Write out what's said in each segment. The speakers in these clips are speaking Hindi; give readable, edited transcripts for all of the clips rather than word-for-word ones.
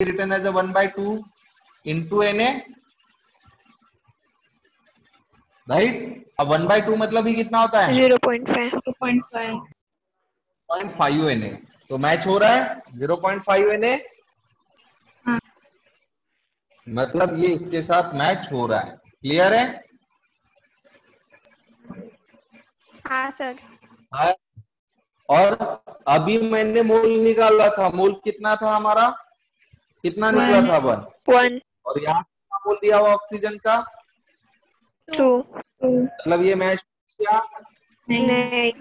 written as a 1/2 into Na, right. अब 1/2 मतलब ही कितना होता है 0.5 0.5 Na। तो मैच हो रहा है 0.5 Na, मतलब ये इसके साथ मैच हो रहा है। क्लियर है? हाँ सर। हाँ। और अभी मैंने मोल निकाला था, मोल कितना था हमारा, कितना निकला था 1 और यहाँ कितना मोल दिया हुआ ऑक्सीजन का 2 मतलब ये मैच किया। नहीं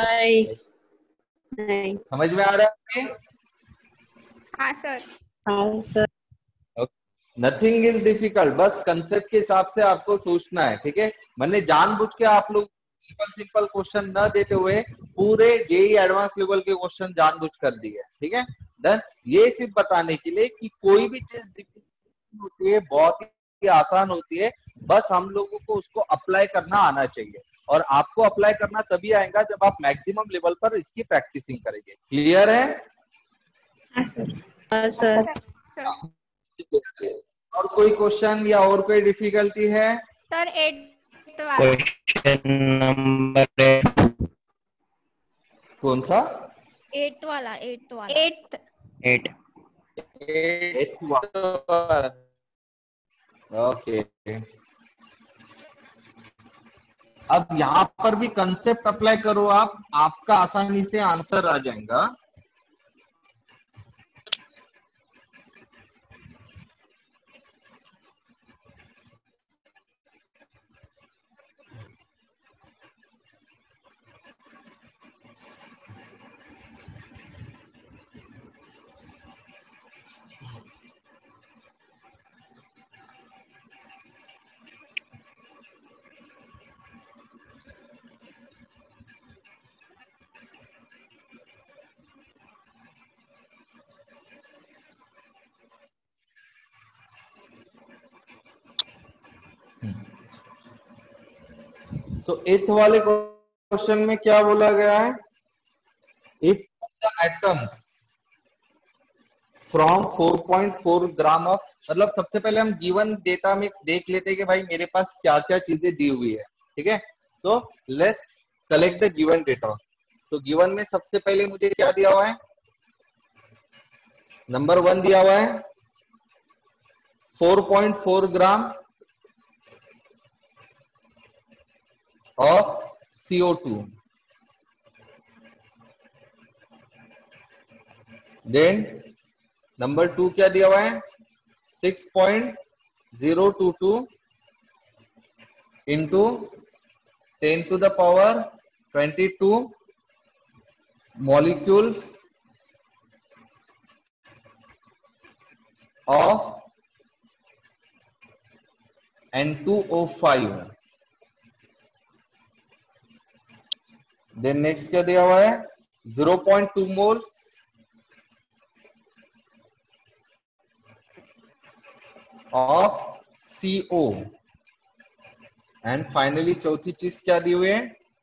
समझ में आ रहा है? हाँ सर। हाँ सर। नथिंग इज डिफिकल्ट, बस कंसेप्ट के हिसाब से आपको सोचना है। ठीक है, मैंने जानबूझ के आप लोग सिंपल क्वेश्चन न देते हुए पूरे जेई एडवांस लेवल के क्वेश्चन जानबूझ कर दिए। ठीक है, डन। ये सिर्फ बताने के लिए कि कोई भी चीज डिफिकल्ट होती है, बहुत ही आसान होती है, बस हम लोगों को उसको अप्लाई करना आना चाहिए। और आपको अप्लाई करना तभी आएगा जब आप मैक्सिमम लेवल पर इसकी प्रैक्टिसिंग करेंगे। क्लियर है? हाँ सर। और कोई क्वेश्चन या और कोई डिफिकल्टी है? सर 8 वाला। क्वेश्चन नंबर 8 कौन सा? 8 वाला 8 ओके। अब यहाँ पर भी कंसेप्ट अप्लाई करो आप, आपका आसानी से आंसर आ जाएगा। सो एथ वाले क्वेश्चन में क्या बोला गया है? If the atoms from 4.4 gram of, मतलब सबसे पहले हम गिवन डेटा में देख लेते हैं कि भाई मेरे पास क्या क्या चीजें दी हुई है। ठीक है, so let's collect the given data. तो गिवन में सबसे पहले मुझे क्या दिया हुआ है? नंबर 1 दिया हुआ है 4.4 gram of CO2। Then number 2 क्या दिया हुआ है 6.022 into 10⁻22 molecules of N2O5। Then next क्या दिया हुआ है 0.2 moles of CO। And finally चौथी चीज क्या दी हुई है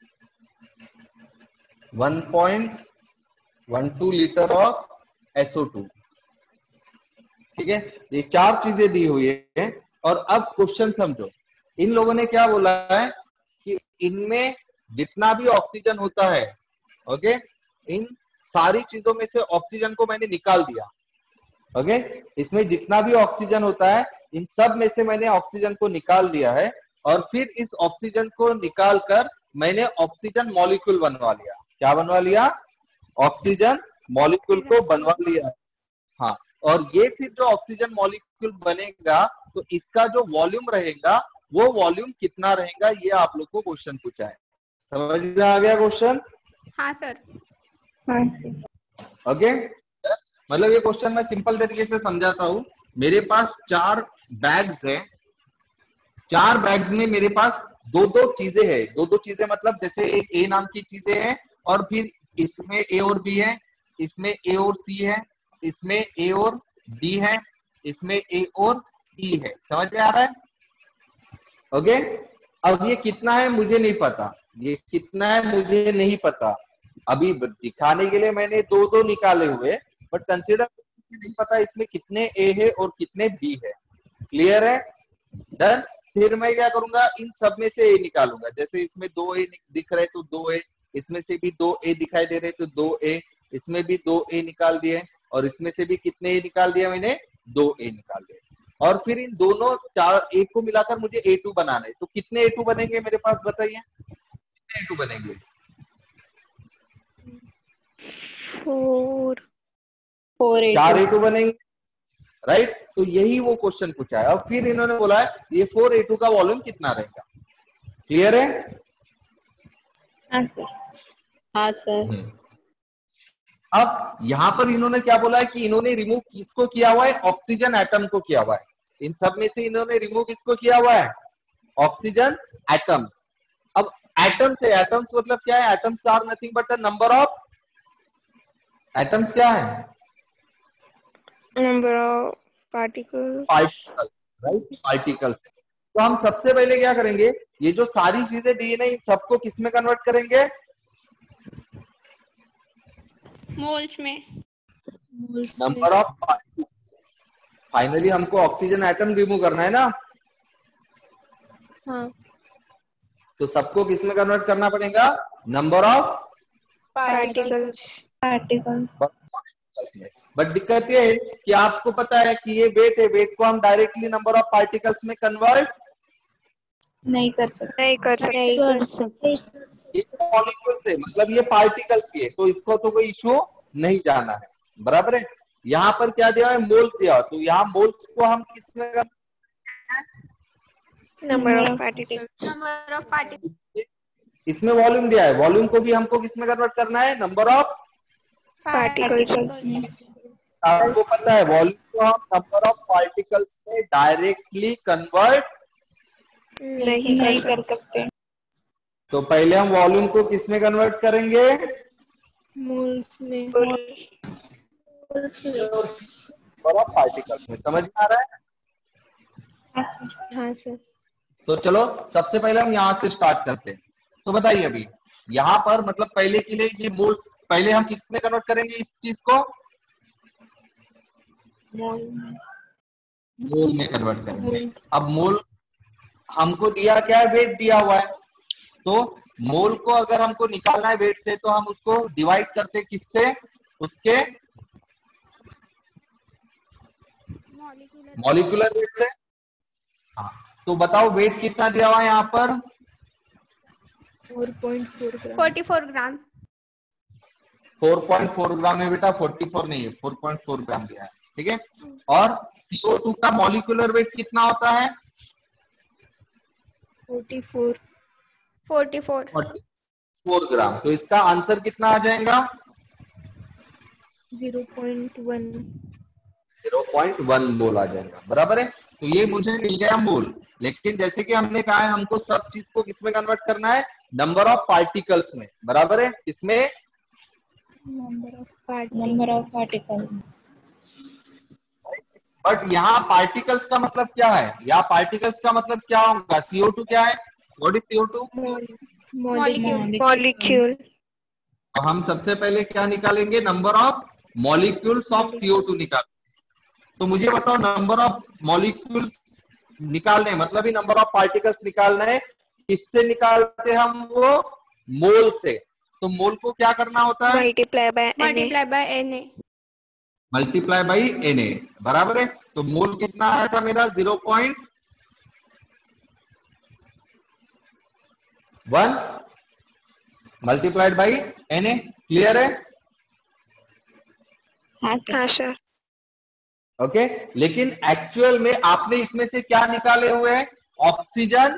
1.12 लीटर ऑफ SO2। ठीक है, ये 4 चीजें दी हुई है। और अब क्वेश्चन समझो, इन लोगों ने क्या बोला है कि इनमें जितना भी ऑक्सीजन होता है, ओके, इन सारी चीजों में से ऑक्सीजन को मैंने निकाल दिया। ओके, इसमें जितना भी ऑक्सीजन होता है इन सब में से मैंने ऑक्सीजन को निकाल दिया है, और फिर इस ऑक्सीजन को निकाल कर मैंने ऑक्सीजन मॉलिक्यूल बनवा लिया। क्या बनवा लिया? ऑक्सीजन मॉलिक्यूल को बनवा लिया। हाँ, और ये फिर जो ऑक्सीजन मॉलिक्यूल बनेगा तो इसका जो वॉल्यूम रहेगा वो वॉल्यूम कितना रहेगा, ये आप लोग को क्वेश्चन पूछा है। समझ में आ गया क्वेश्चन? हाँ सर। ओके, मतलब ये क्वेश्चन मैं सिंपल तरीके से समझाता हूँ। मेरे पास 4 बैग्स है, 4 बैग्स में मेरे पास दो दो चीजें हैं। दो दो चीजें मतलब जैसे एक ए नाम की चीजें हैं, और फिर इसमें ए और बी है, इसमें ए और सी है, इसमें ए और डी है, इसमें ए और ई है। समझ में आ रहा है? ओके, अब ये कितना है मुझे नहीं पता, ये कितना है मुझे नहीं पता। अभी दिखाने के लिए मैंने दो दो निकाले हुए, बट कंसीडर मुझे नहीं पता इसमें कितने ए है और कितने बी है। क्लियर है? डन। फिर मैं क्या करूंगा, इन सब में से ए निकालूंगा। जैसे इसमें 2 ए दिख रहे तो 2 ए, इसमें से भी 2 ए दिखाई दे रहे तो 2 ए, इसमें भी 2 ए निकाल दिए, और इसमें से भी कितने ए निकाल दिया मैंने, 2 ए निकाल दिए। और फिर इन दोनों 4 ए को मिलाकर मुझे A2 बनाना है। तो कितने A2 बनेंगे मेरे पास, बताइए कितने A2 बनेंगे? 4 A2 बनेंगे, राइट। तो यही वो क्वेश्चन पूछा है। अब फिर इन्होंने बोला है ये 4 A2 का वॉल्यूम कितना रहेगा। क्लियर है? हाँ सर। अब यहाँ पर इन्होंने क्या बोला है कि इन्होंने रिमूव किसको किया हुआ है, ऑक्सीजन एटम को किया हुआ है। इन सब में से इन्होंने रिमूव किसको किया हुआ है, ऑक्सीजन एटम्स। अब एटम्स है, एटम्स मतलब क्या है, atoms are nothing but the number of atoms. क्या है, number of particles. Particles, right, particles. तो हम सबसे पहले क्या करेंगे, ये जो सारी चीजें दी है ना, इन सबको किस में कन्वर्ट करेंगे, मोल्स में। Number of particles. फाइनली हमको ऑक्सीजन एटम रिमूव करना है ना, हाँ। तो सबको किस में कन्वर्ट करना पड़ेगा, नंबर ऑफ पार्टिकल्स। बट दिक्कत ये है कि आपको पता है कि ये वेट है, वेट को हम डायरेक्टली नंबर ऑफ पार्टिकल्स में कन्वर्ट नहीं कर सकते। ये मॉलिक्यूल्स है, मतलब ये पार्टिकल्स है, तो इसको तो कोई इशू नहीं जाना है। बराबर है। यहाँ पर क्या दिया है, मोल्स दिया, तो यहाँ मोल्स को हम किसमें, number of particles. Number of particles. इसमें वॉल्यूम दिया है, वॉल्यूम को भी हमको किसमें कन्वर्ट करना है, नंबर ऑफ पार्टिकल्स। आपको पता है वॉल्यूम को हम नंबर ऑफ पार्टिकल्स में डायरेक्टली कन्वर्ट नहीं कर सकते। तो पहले हम वॉल्यूम को किसमें कन्वर्ट करेंगे, मोल्स में। नंबर ऑफ पार्टिकल्स में। समझ में आ रहा है? हाँ सर। तो चलो सबसे पहले हम यहाँ से स्टार्ट करते हैं। तो बताइए अभी यहाँ पर, मतलब पहले के लिए ये मोल्स, पहले हम किसमें कन्वर्ट करेंगे इस चीज को, मोल में कन्वर्ट करेंगे। अब मोल हमको दिया क्या है, वेट दिया हुआ है। तो मोल को अगर हमको निकालना है वेट से, तो हम उसको डिवाइड करते हैं किससे, उसके मॉलिक्यूलर वेट से। हाँ, तो बताओ वेट कितना दिया हुआ है यहाँ पर, 44 ग्राम। 4.4 ग्राम है बेटा, 44 नहीं है, 4.4 ग्राम दिया है। ठीक है। और CO2 का मॉलिक्यूलर वेट कितना होता है, 44 ग्राम। तो इसका आंसर कितना आ जाएगा, 0.1 मोल आ जाएगा। बराबर है। तो ये मुझे मिल गया मोल। लेकिन जैसे कि हमने कहा है, हमको सब चीज को किसमें कन्वर्ट करना है, नंबर ऑफ पार्टिकल्स में। बराबर है। इसमें नंबर ऑफ पार्टिकल्स। बट यहाँ पार्टिकल्स का मतलब क्या है, यहाँ पार्टिकल्स का मतलब क्या होगा, CO2 क्या है, व्हाट इज CO2, मॉलिक्यूल। तो हम सबसे पहले क्या निकालेंगे, number of molecules of CO2 निकाल। तो मुझे बताओ, नंबर ऑफ मॉलिक्यूल्स निकालने मतलब ही नंबर ऑफ पार्टिकल्स निकालना है। किससे निकालते हम वो, मोल से। तो मोल को क्या करना होता है, multiply by Na। Multiply by Na। बराबर है। तो मोल कितना आया था मेरा, 0.1 मल्टीप्लाइड बाई Na। क्लियर है? हाँ सर। ओके। लेकिन एक्चुअल में आपने इसमें से क्या निकाले हुए हैं, ऑक्सीजन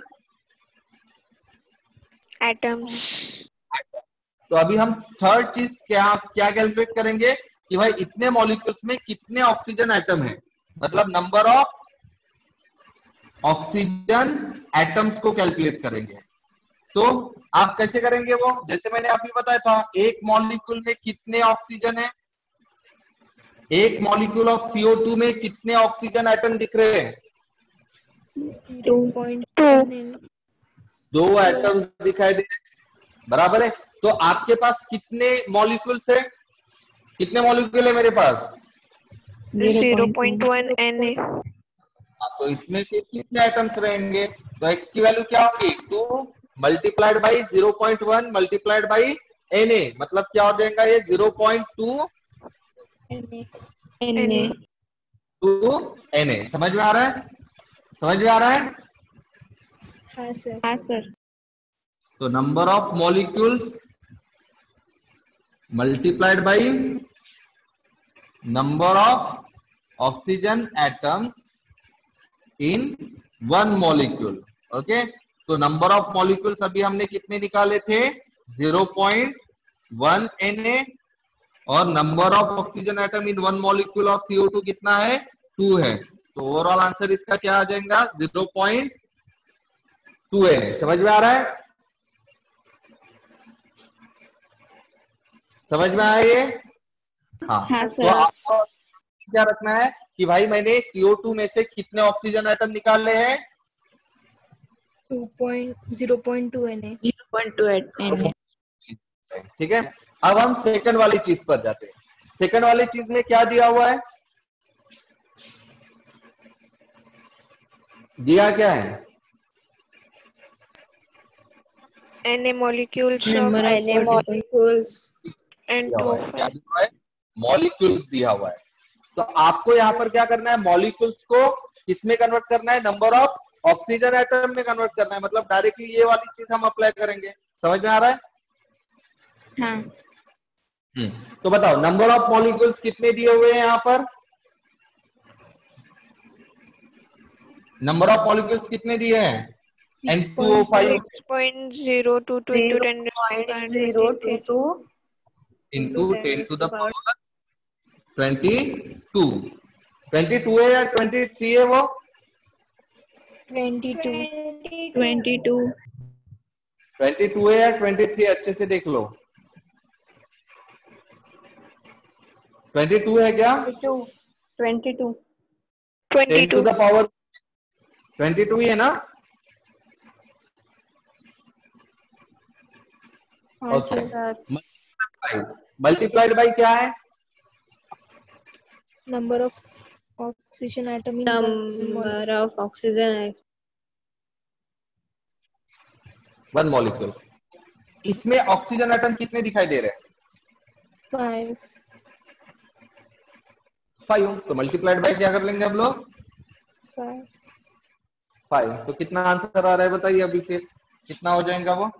एटम्स। तो अभी हम थर्ड चीज क्या कैलकुलेट करेंगे कि भाई इतने मॉलिक्यूल्स में कितने ऑक्सीजन एटम है, मतलब नंबर ऑफ ऑक्सीजन एटम्स को कैलकुलेट करेंगे। तो आप कैसे करेंगे वो, जैसे मैंने अभी बताया था, एक मॉलिक्यूल में कितने ऑक्सीजन है, एक मॉलिक्यूल ऑफ CO2 में कितने ऑक्सीजन एटम दिख रहे हैं, 2 एटम्स दिखाई दे रहे हैं। बराबर है। तो आपके पास कितने मॉलिक्यूल्स है, कितने मॉलिक्यूल है मेरे पास, 0.1 Na. तो इसमें कितने आइटम्स रहेंगे? तो x की वैल्यू क्या होगी? 2 multiplied by 0.1 multiplied by Na, मतलब क्या हो जाएगा ये? 0.2 Na. Na। समझ में आ रहा है? समझ में आ रहा है? हाँ सर। तो number of molecules multiplied by number of oxygen atoms in one molecule. Okay, तो नंबर ऑफ मॉलिक्यूल्स अभी हमने कितने निकाले थे? 0.1 Na, और number of oxygen atom in one molecule of CO2 कितना है? 2 है। तो ओवरऑल आंसर इसका क्या आ जाएगा? 0.2 Na। समझ में आ रहा है? समझ में आया ये? हाँ तो आपको क्या रखना है कि भाई मैंने CO2 में से कितने ऑक्सीजन एटम निकाले हैं? 0.2 Na। 0.28 Na. ठीक है, अब हम सेकंड वाली चीज पर जाते हैं। सेकंड वाली चीज में क्या दिया हुआ है? दिया क्या है? Na molecules of Number of Na molecules दिया हुआ है। क्या N2O5. दिया हुआ है? मॉलिक्यूल्स दिया हुआ है। तो आपको यहाँ पर क्या करना है? मॉलिक्यूल्स को किसमें कन्वर्ट करना है? नंबर ऑफ ऑक्सीजन एटम में कन्वर्ट करना है। मतलब डायरेक्टली ये वाली चीज हम अप्लाई करेंगे। समझ में आ रहा है? हाँ। तो बताओ नंबर ऑफ मॉलिक्यूल्स कितने दिए हुए हैं यहाँ पर? नंबर ऑफ मॉलिक्यूल्स कितने दिए हैं? N2O5 6.022 into 10 into 10 to the power 22 22 है या 23 है? वो 22 22 है या 23? अच्छे से देख लो। 22 है क्या? 22 10 to the power 22 ही है ना? मल्टीप्लाइड बाई क्या है? Number of oxygen atom in number of oxygen one molecule. इसमें ऑक्सीजन एटम कितने दिखाई दे रहे हैं? 5। तो मल्टीप्लाइड बाई क्या कर लेंगे हम लोग? 5। तो कितना आंसर आ रहा है बताइए अभी? फिर कितना हो जाएगा वो?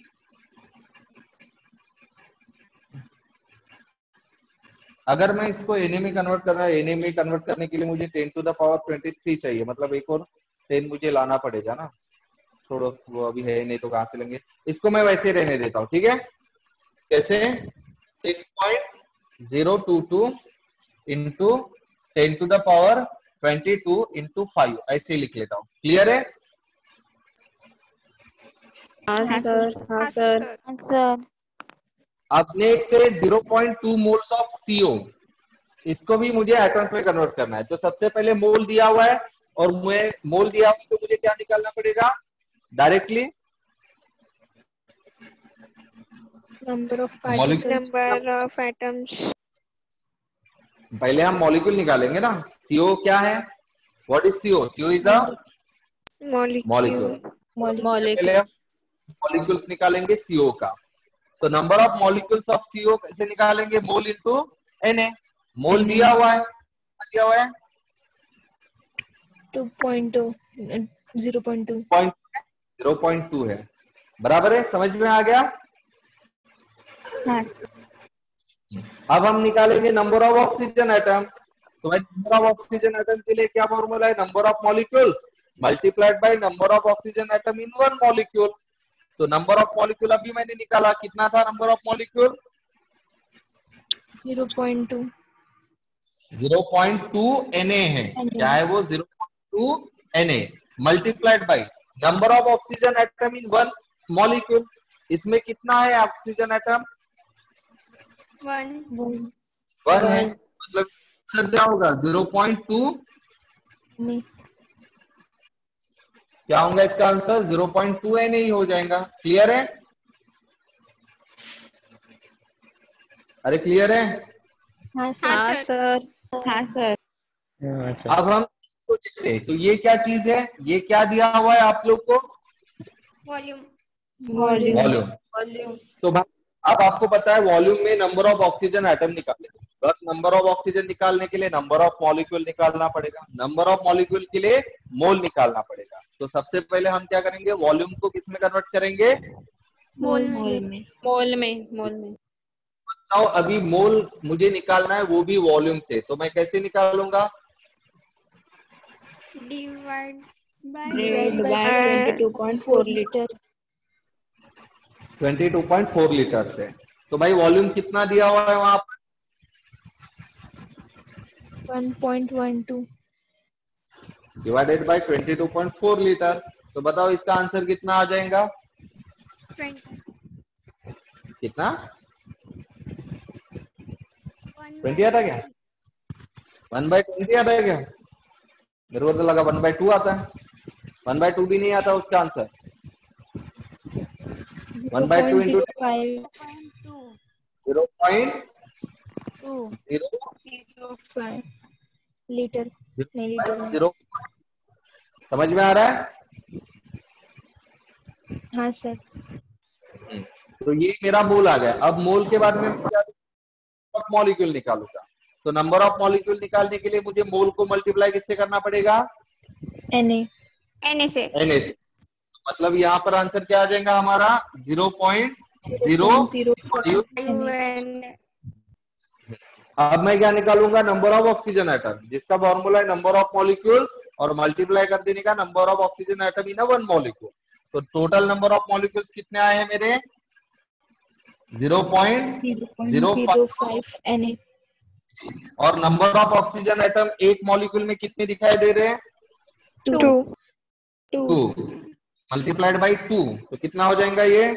अगर मैं इसको Na में कन्वर्ट करना है, Na में कन्वर्ट करने के लिए मुझे 10 to the power 23 चाहिए। मतलब एक और 10 मुझे लाना पड़ेगा ना। छोड़ो, वो अभी है नहीं तो कहां से लेंगे? इसको मैं वैसे रहने देता हूँ। ठीक है, कैसे? 6.022 into 10 to the power 22 into 5 ऐसे लिख लेता हूँ। क्लियर है? हाँ सर। अब नेक्स्ट से 0.2 मोल्स ऑफ CO, इसको भी मुझे एटम्स में कन्वर्ट करना है। तो सबसे पहले मोल दिया हुआ है, और मोल दिया हुआ है तो मुझे क्या निकालना पड़ेगा? Directly number of Number of atoms. पहले हम मॉलिक्यूल निकालेंगे ना। CO क्या है? What is CO? CO is a molecule. पहले हम मॉलिक्यूल्स निकालेंगे CO का। तो number of molecules of CO कैसे निकालेंगे? मोल इनटू Na। मोल दिया हुआ है, दिया हुआ है 2.2 0.2 0.2 है। बराबर है? समझ में आ गया? हाँ। अब हम निकालेंगे नंबर ऑफ ऑक्सीजन एटम। तो भाई नंबर ऑफ ऑक्सीजन एटम के लिए क्या फॉर्मूला है? Number of molecules multiplied by number of oxygen atom in one molecule. तो नंबर ऑफ मॉलिक्यूल अभी मैंने निकाला, कितना था नंबर ऑफ मॉलिक्यूल? 0.2 Na है। क्या है वो? 0.2 Na multiplied by number of oxygen atom in one molecule. इसमें कितना है ऑक्सीजन एटम? 1 है। मतलब आंसर क्या होगा? 0.2 नहीं, क्या होगा इसका आंसर? 0.2 Na ही हो जाएगा। क्लियर है? अरे क्लियर है? हाँ सर। हाँ सर। अब हम इसको देखते हैं, तो ये क्या चीज है, ये क्या दिया हुआ है आप लोग को, वॉल्यूम। वॉल्यूम। तो अब आपको पता है वॉल्यूम में नंबर ऑफ ऑक्सीजन एटम निकालने, बस नंबर ऑफ ऑक्सीजन निकालने के लिए नंबर ऑफ मॉलिक्यूल निकालना पड़ेगा, नंबर ऑफ मॉलिक्यूल के लिए मोल निकालना पड़ेगा। तो सबसे पहले हम क्या करेंगे, वॉल्यूम को किस में कन्वर्ट करेंगे, मोल मोल में। बताओ अभी मोल मुझे निकालना है वो भी वॉल्यूम से, तो मैं कैसे निकालूंगा, डिवाइड बाय 22.4 लीटर 22.4 लीटर से। तो भाई वॉल्यूम कितना दिया हुआ है वहां पर, 1.12 डिवाइडेड बाय 22.4 लीटर। तो बताओ इसका आंसर कितना आ जाएगा, 20 कितना 20 आता क्या, 1/20 आता है क्या, मेरे को तो लगा 1/2 आता है, 1/2 भी नहीं आता उसका आंसर, 1/2 इंटू 0.05 लीटर नहीं लीटर 0.0, समझ में आ रहा है। हाँ सर। तो ये मेरा मोल आ गया। अब मोल के बाद में मॉलिक्यूल निकालूंगा, तो नंबर ऑफ मॉलिक्यूल निकालने के लिए मुझे मोल को मल्टीप्लाई किससे करना पड़ेगा, Na से। मतलब यहाँ पर आंसर क्या आ जाएगा हमारा 0.005। अब मैं क्या निकालूंगा, नंबर ऑफ ऑक्सीजन एटम, जिसका फॉर्मूला है नंबर ऑफ मॉलिक्यूल और मल्टीप्लाई कर देने का number of oxygen atom in one molecule. तो टोटल नंबर ऑफ मॉलिक्यूल्स कितने आए हैं मेरे, 0.005 Na और नंबर ऑफ ऑक्सीजन एटम एक मॉलिक्यूल में कितने दिखाई दे रहे हैं, 2 मल्टीप्लाइड बाई 2, तो कितना हो जाएगा, ये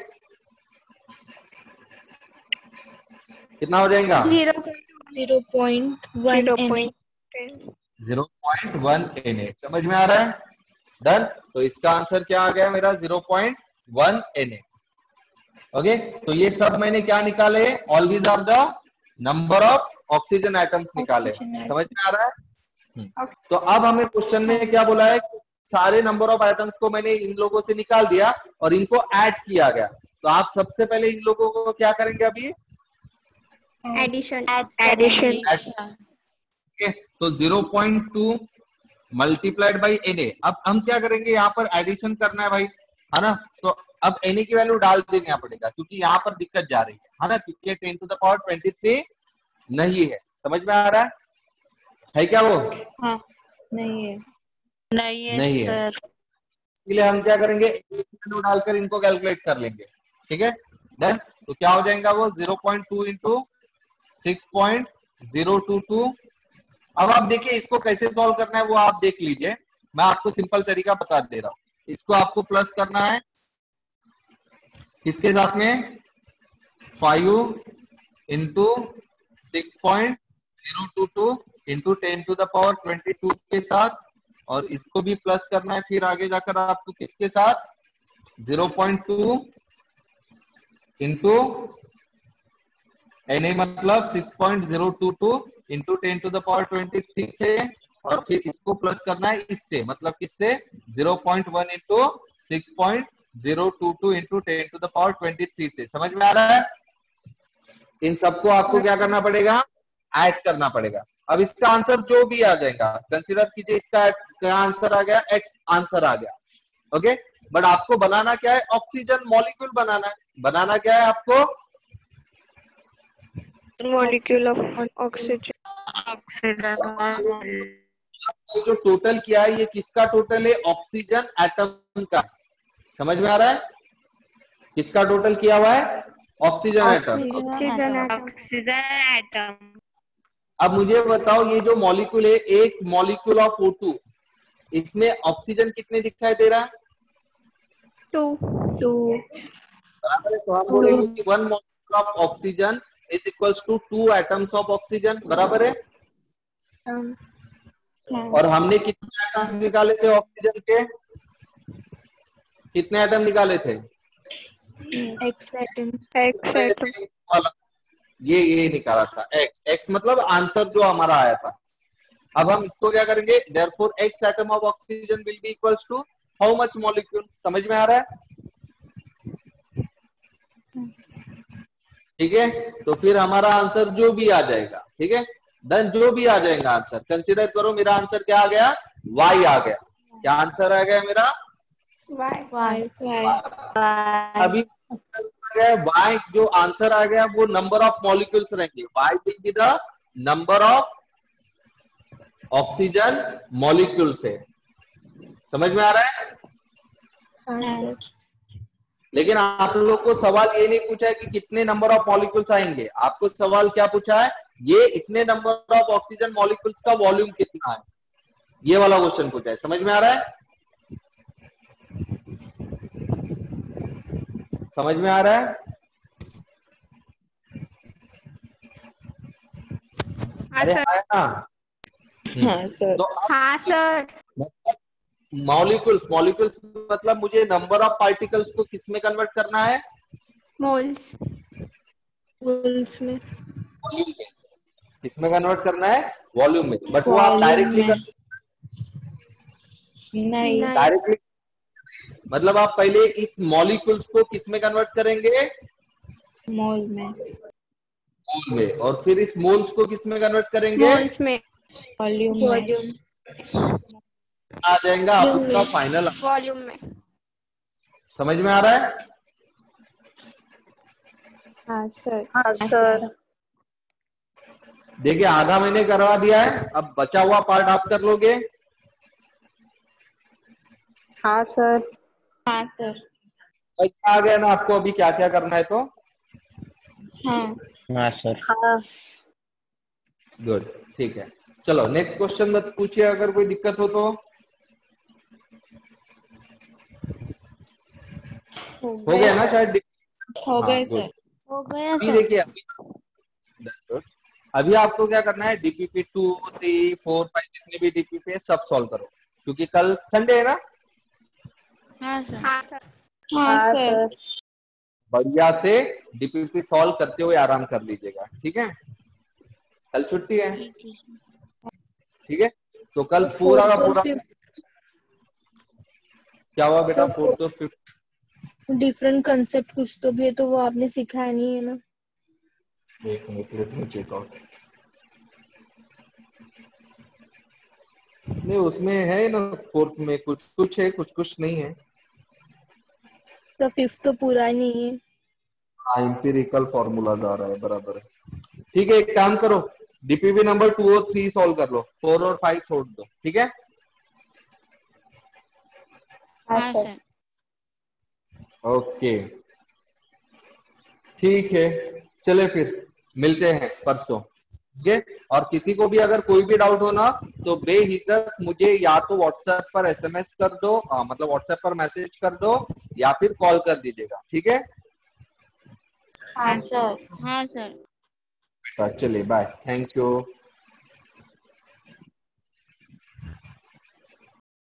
कितना हो जाएगा 0.1 Na। समझ में आ रहा है, डन। तो इसका आंसर क्या आ गया मेरा 0.1 Na। ओके, तो ये सब मैंने क्या निकाले, all these are the number of oxygen atoms निकाले, समझ में आ रहा है। तो अब हमें क्वेश्चन में क्या बोला है, सारे नंबर ऑफ एटम्स को मैंने इन लोगों से निकाल दिया और इनको ऐड किया गया। तो आप सबसे पहले इन लोगों को क्या करेंगे, अभी एडिशन। तो 0.2 मल्टीप्लाइड बाई Na। अब हम क्या करेंगे, यहाँ पर एडिशन करना है भाई, है ना। तो अब Na की वैल्यू डाल देना पड़ेगा क्योंकि यहाँ पर दिक्कत जा रही है ना, क्योंकि 10⁻23 नहीं है। समझ में आ रहा है क्या वो, हाँ, नहीं है सर। इसलिए हम क्या करेंगे, वैल्यू डालकर इनको कैलकुलेट कर लेंगे, ठीक है डन। तो क्या हो जाएगा वो 0.2 इंटू 6.022। अब आप देखिए इसको कैसे सॉल्व करना है वो आप देख लीजिए, मैं आपको सिंपल तरीका बता दे रहा हूँ। इसको आपको प्लस करना है किसके साथ में, 5 इंटू 6.022 इंटू 10⁻22 के साथ, और इसको भी प्लस करना है फिर आगे जाकर आपको किसके साथ, 0.2 इंटू Na मतलब 6.022 इंटू 10⁻23 से, और फिर इसको प्लस करना है इससे, मतलब किससे, 0.1 इंटू 6.022 इंटू 10⁻23 से। समझ में आ रहा है। इन सबको आपको क्या करना पड़ेगा, ऐड करना पड़ेगा। अब इसका आंसर जो भी आ जाएगा, कंसीडर कीजिए इसका क्या आंसर आ गया, एक्स आंसर आ गया, ओके। बट आपको बनाना क्या है, ऑक्सीजन मॉलिक्यूल बनाना है। बनाना क्या है आपको, मॉलिक्यूल ऑफ ऑक्सीजन। जो टोटल किया है ये किसका टोटल है, ऑक्सीजन एटम का। समझ में आ रहा है, किसका टोटल किया हुआ है, ऑक्सीजन एटम। अब मुझे बताओ ये जो मॉलिक्यूल है, एक मॉलिक्यूल ऑफ O2, इसमें ऑक्सीजन कितने दिखाई दे रहा है, 2 बराबर है। तो हम बोलेंगे कि 1 molecule of oxygen is equals to 2 atoms of oxygen, बराबर है। और हमने कितने एटम्स निकाले थे ऑक्सीजन के, कितने एटम निकाले थे, X एटम। ये निकाला था एक्स। एक्स मतलब आंसर जो हमारा आया था, अब हम इसको क्या करेंगे, therefore x atom of oxygen will be equals to how much molecule. समझ में आ रहा है? ठीक है, तो फिर हमारा आंसर जो भी आ जाएगा, ठीक है, देन जो भी आ जाएगा आंसर कंसीडर करो। मेरा आंसर क्या आ गया, y आ गया। क्या आंसर आ गया मेरा, Y अभी y जो आंसर आ गया वो नंबर ऑफ मॉलिक्यूल्स रहेंगे। y will be the number of oxygen molecules है। समझ में आ रहा है? हाँ सर। लेकिन आप लोग को सवाल ये नहीं पूछा है कि कितने नंबर ऑफ मॉलिक्यूल्स आएंगे, आपको सवाल क्या पूछा है, ये इतने नंबर ऑफ ऑक्सीजन मॉलिक्यूल्स का वॉल्यूम कितना है, ये वाला क्वेश्चन पूछा है। समझ में आ रहा है? समझ में आ रहा है? अरे आया ना। हाँ सर। तो हाँ सर। मॉलिक्यूल्स मॉलिक्यूल्स मतलब मुझे नंबर ऑफ पार्टिकल्स को किस में कन्वर्ट करना है, मोल्स। मोल्स में। वॉल्यूम में। किसमें कन्वर्ट करना है, वॉल्यूम में। बट वो आप डायरेक्टली नहीं। डायरेक्टली मतलब आप पहले इस मॉलिक्यूल्स को किस में कन्वर्ट करेंगे, मोल में। मोल में, और फिर इस मोल्स को किस में कन्वर्ट करेंगे, मोल्स में। वॉल्यूम में। आ जाएगा आपका फाइनल। वॉल्यूम में। समझ में आ रहा है? हाँ सर। देखिए आधा मैंने करवा दिया है, अब बचा हुआ पार्ट आप कर लोगे। हाँ सर। हाँ सर। आ गया ना आपको अभी क्या क्या करना है तो? हाँ। हाँ सर। हाँ। गुड, ठीक है। चलो नेक्स्ट क्वेश्चन मत पूछिए अगर कोई दिक्कत हो तो। हो गया ना शायद? हो गए good. सर। हो गया अभी सर। देखिए अभी आपको क्या करना है, डीपीपी 2, 3, 4, 5 जितने भी डीपीपी है सब सॉल्व करो, क्योंकि कल संडे है ना। हाँ सर। हाँ सर। हाँ सर। बढ़िया से डीपीपी सॉल्व करते हुए आराम कर लीजिएगा, ठीक है। कल छुट्टी है, ठीक है। तो कल पूरा का पूरा क्या हुआ बेटा, 4th और 5th डिफरेंट कंसेप्ट कुछ तो भी है, तो वो आपने सिखाया नहीं है ना। एक minute let me check out. नहीं उसमें है ना, 4th में कुछ कुछ है, कुछ कुछ नहीं है। सर 5th तो पूरा ही नहीं है। हाँ एम्पिरिकल फॉर्मूला आ रहा है, बराबर है। ठीक है, एक काम करो, डीपीपी नंबर 2 और 3 सॉल्व कर लो, 4 और 5 छोड़ दो, ठीक है। हाँ सर। ओके ठीक है, चले फिर मिलते हैं परसों, ठीक है। और किसी को भी अगर कोई भी डाउट हो ना तो बेहिचक मुझे या तो व्हाट्सएप पर एसएमएस कर दो, मतलब व्हाट्सएप पर मैसेज कर दो या फिर कॉल कर दीजिएगा, ठीक है। हाँ सर। हाँ सर। चलिए बाय, थैंक यू।